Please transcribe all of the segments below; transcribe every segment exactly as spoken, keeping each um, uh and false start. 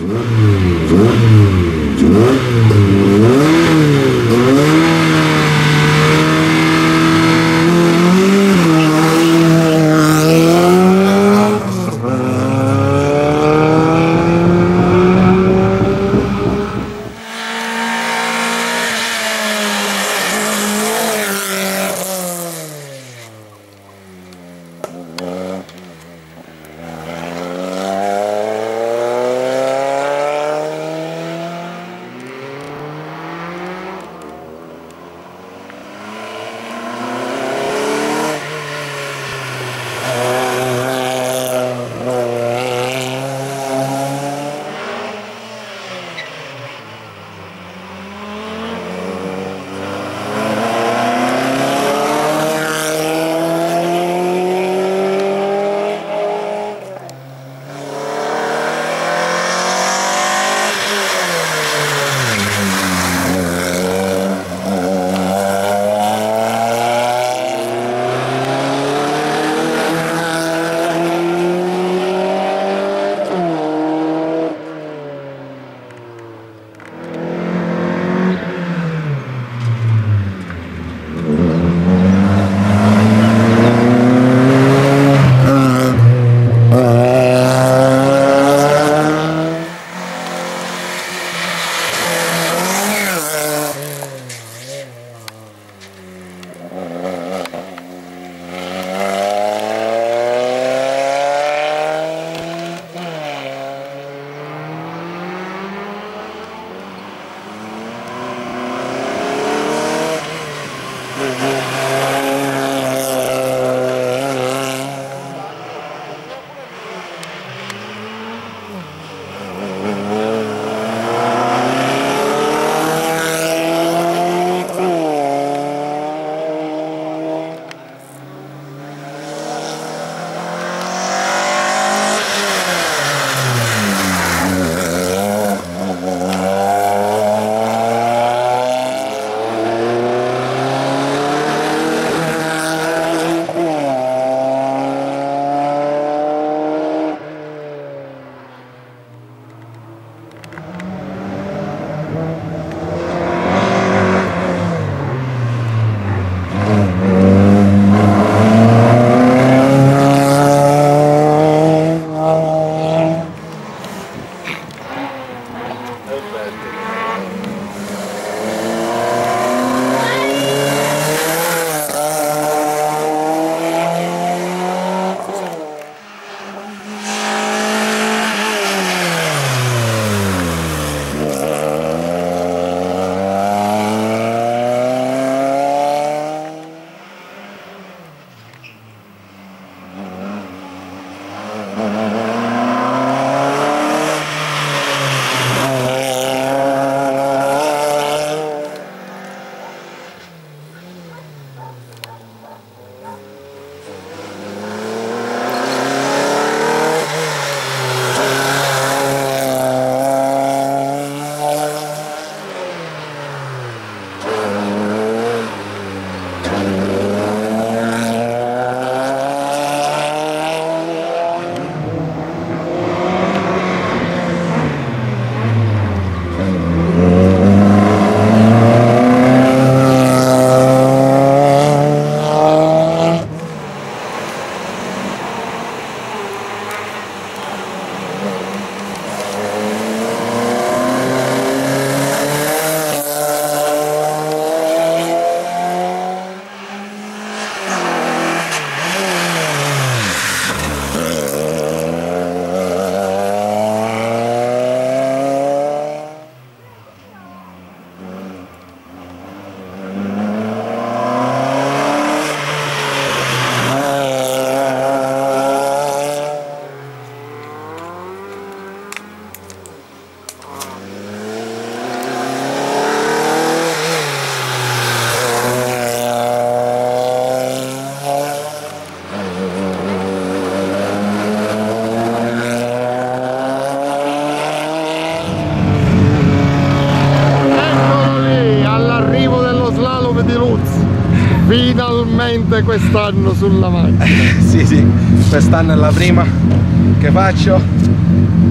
Finalmente quest'anno sulla macchina. Sì, sì, quest'anno è la prima che faccio.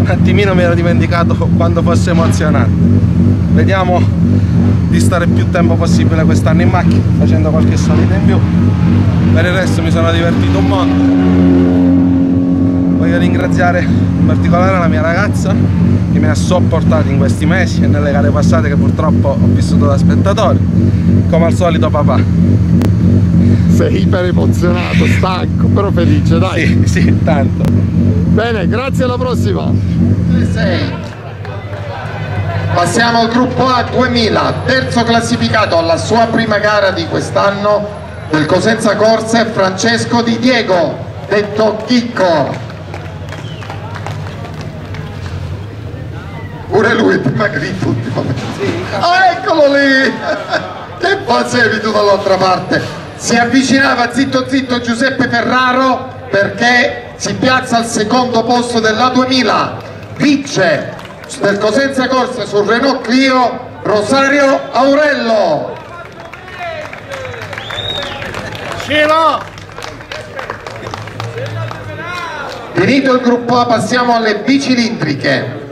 attimino mi ero dimenticato quanto fosse emozionante. Vediamo di stare più tempo possibile quest'anno in macchina, facendo qualche salita in più. Per il resto mi sono divertito un mondo. Voglio ringraziare in particolare la mia ragazza che mi ha sopportato in questi mesi e nelle gare passate che purtroppo ho vissuto da spettatore, come al solito papà. Sei iper emozionato, stanco, però felice, dai. Sì, sì, tanto. Bene, grazie, alla prossima. Passiamo al gruppo A duemila, terzo classificato alla sua prima gara di quest'anno del Cosenza Corse, Francesco Di Diego, detto Chicco. Pure lui prima che di tutti. Ah, eccolo lì! Che facevi tu dall'altra parte? Si avvicinava zitto zitto Giuseppe Ferraro perché si piazza al secondo posto dell'A duemila. Vince del Cosenza Corse sul Renault Clio Rosario Aurello. Finito il gruppo A passiamo alle bicilindriche.